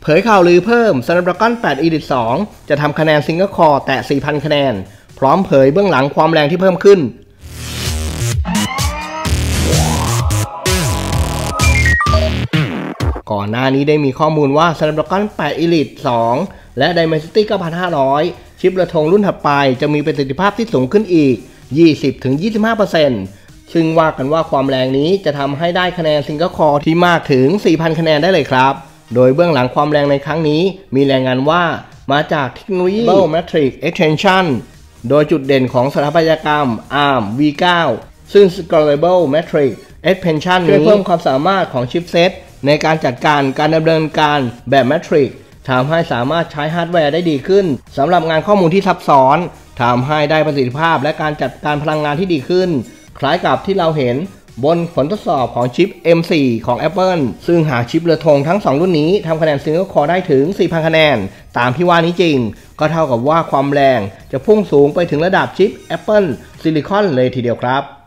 เผยข่าวลือเพิ่ม Snapdragon 8 Elite 2 จะทำคะแนน Single Core แตะ 4,000 คะแนนพร้อมเผยเบื้องหลังความแรงที่เพิ่มขึ้นก่อนหน้านี้ได้มีข้อมูลว่า Snapdragon 8 Elite 2 และ Dimensity 9500 ชิประทงรุ่นถัดไปจะมีประสิทธิภาพที่สูงขึ้นอีก 20-25% ซึ่งว่ากันว่าความแรงนี้จะทำให้ได้คะแนน Single Core ที่มากถึง 4,000 คะแนนได้เลยครับโดยเบื้องหลังความแรงในครั้งนี้มีรายงานว่ามาจากเทคโนโลยี Scalable Matrix Extension โดยจุดเด่นของสถาปัตยกรรม ARM V9 ซึ่ง Scalable Matrix Extension ช่วยเพิ่มความสามารถของชิปเซตในการจัดการดำเนินการแบบ Matrix ทำให้สามารถใช้ฮาร์ดแวร์ได้ดีขึ้นสำหรับงานข้อมูลที่ซับซ้อนทำให้ได้ประสิทธิภาพและการจัดการพลังงานที่ดีขึ้นคล้ายกับที่เราเห็นบนผลทดสอบของชิป M4 ของ Apple ซึ่งหากชิปเรือธงทั้ง2รุ่นนี้ทำคะแนน Single Core ได้ถึง 4,000 คะแนนตามที่ว่านี้จริงก็เท่ากับว่าความแรงจะพุ่งสูงไปถึงระดับชิป Apple Silicon เลยทีเดียวครับ